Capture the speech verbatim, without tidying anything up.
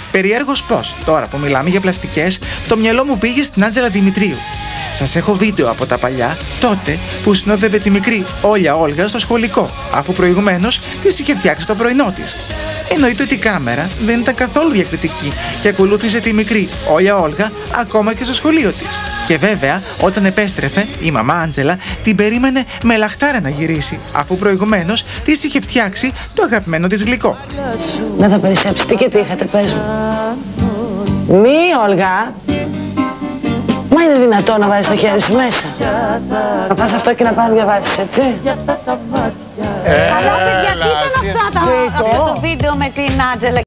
Περιέργως πώς, τώρα που μιλάμε για πλαστικές, το μυαλό μου πήγε στην Άντζελα Δημητρίου. Σας έχω βίντεο από τα παλιά, τότε που συνόδευε τη μικρή Όλια Όλγα στο σχολικό, αφού προηγουμένως της είχε φτιάξει το πρωινό της. Εννοείται ότι η κάμερα δεν ήταν καθόλου διακριτική και ακολούθησε τη μικρή Όλια Όλγα ακόμα και στο σχολείο της. Και βέβαια, όταν επέστρεφε, η μαμά Άντζελα την περίμενε με λαχτάρα να γυρίσει, αφού προηγουμένως της είχε φτιάξει το αγαπημένο της γλυκό. Να θα περισσέψεις, τι και τι είχατε, πες μου. Μη, Όλγα. Μα είναι δυνατό να βάζεις το χέρι σου μέσα. Να πας αυτό και να πάνε να διαβάσεις, έτσι. Καλά, παιδιά, τι ήταν αυτά, αυτό το βίντεο με την Άντζελα.